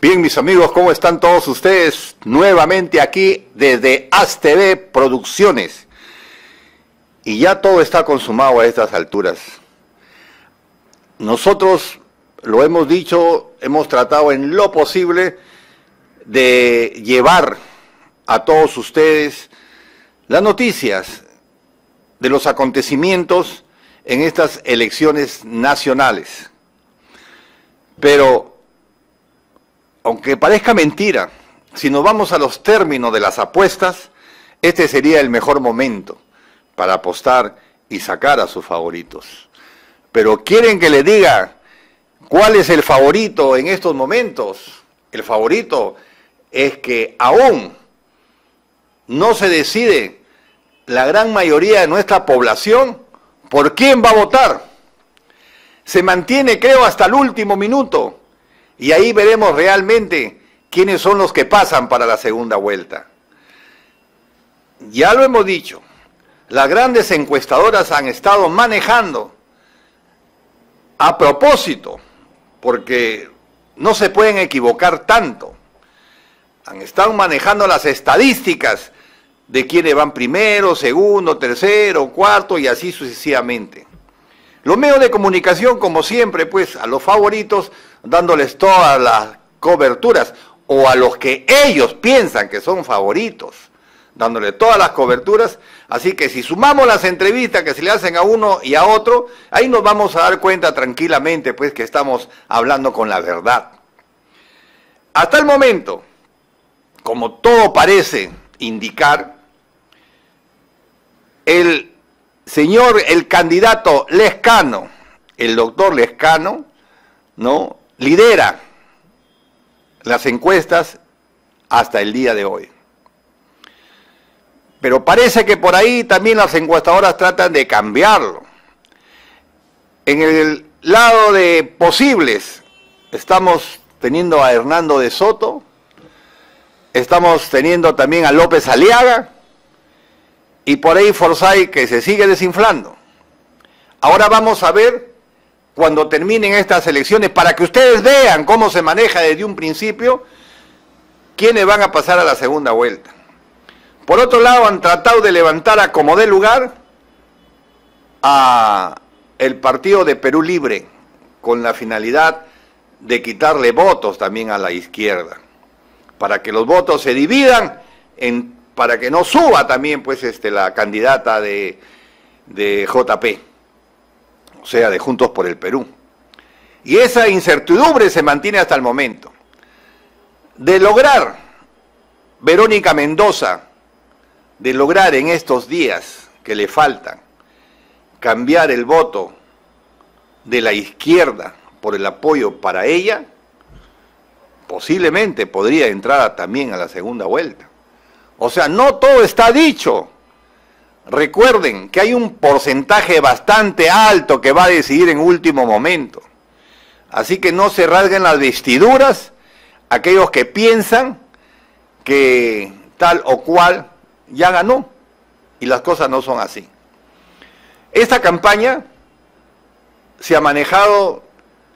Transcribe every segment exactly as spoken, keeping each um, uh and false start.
Bien, mis amigos, ¿cómo están todos ustedes? Nuevamente aquí desde A S T V Producciones. Y ya todo está consumado a estas alturas. Nosotros, lo hemos dicho, hemos tratado en lo posible de llevar a todos ustedes las noticias de los acontecimientos en estas elecciones nacionales. Pero aunque parezca mentira, si nos vamos a los términos de las apuestas, este sería el mejor momento para apostar y sacar a sus favoritos. Pero ¿quieren que les diga cuál es el favorito en estos momentos? El favorito es que aún no se decide la gran mayoría de nuestra población por quién va a votar. Se mantiene, creo, hasta el último minuto. Y ahí veremos realmente quiénes son los que pasan para la segunda vuelta. Ya lo hemos dicho, las grandes encuestadoras han estado manejando a propósito, porque no se pueden equivocar tanto. Han estado manejando las estadísticas de quiénes van primero, segundo, tercero, cuarto y así sucesivamente. Los medios de comunicación, como siempre, pues a los favoritos, dándoles todas las coberturas, o a los que ellos piensan que son favoritos, dándole todas las coberturas. Así que si sumamos las entrevistas que se le hacen a uno y a otro, ahí nos vamos a dar cuenta tranquilamente, pues, que estamos hablando con la verdad. Hasta el momento, como todo parece indicar, el señor, el candidato Lescano, el doctor Lescano, ¿no?, lidera las encuestas hasta el día de hoy. Pero parece que por ahí también las encuestadoras tratan de cambiarlo. En el lado de posibles, estamos teniendo a Hernando de Soto, estamos teniendo también a López Aliaga, y por ahí Forsyth, que se sigue desinflando. Ahora vamos a ver, cuando terminen estas elecciones, para que ustedes vean cómo se maneja desde un principio, quiénes van a pasar a la segunda vuelta. Por otro lado, han tratado de levantar a como dé lugar a el partido de Perú Libre, con la finalidad de quitarle votos también a la izquierda, para que los votos se dividan en para que no suba también, pues, este, la candidata de, de J P, o sea, de Juntos por el Perú. Y esa incertidumbre se mantiene hasta el momento. De lograr, Verónica Mendoza, de lograr en estos días que le faltan, cambiar el voto de la izquierda por el apoyo para ella, posiblemente podría entrar también a la segunda vuelta. O sea, no todo está dicho. Recuerden que hay un porcentaje bastante alto que va a decidir en último momento. Así que no se rasguen las vestiduras aquellos que piensan que tal o cual ya ganó. Y las cosas no son así. Esta campaña se ha manejado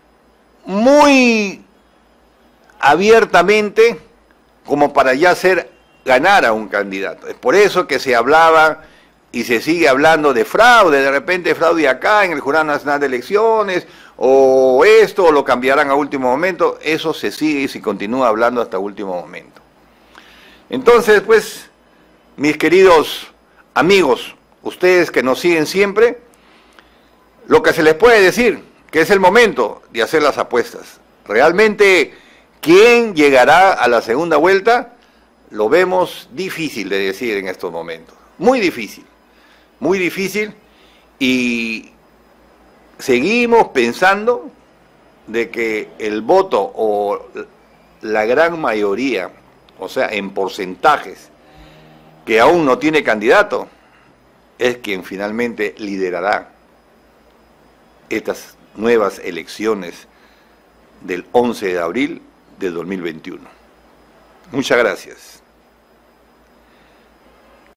muy abiertamente como para ya ser ganar a un candidato. Es por eso que se hablaba y se sigue hablando de fraude, de repente fraude acá en el Jurado Nacional de Elecciones, o esto, o lo cambiarán a último momento. Eso se sigue y se continúa hablando hasta último momento. Entonces, pues, mis queridos amigos, ustedes que nos siguen siempre, lo que se les puede decir, que es el momento de hacer las apuestas. Realmente, ¿quién llegará a la segunda vuelta? Lo vemos difícil de decir en estos momentos, muy difícil, muy difícil, y seguimos pensando de que el voto o la gran mayoría, o sea, en porcentajes, que aún no tiene candidato, es quien finalmente liderará estas nuevas elecciones del once de abril de dos mil veintiuno. Muchas gracias.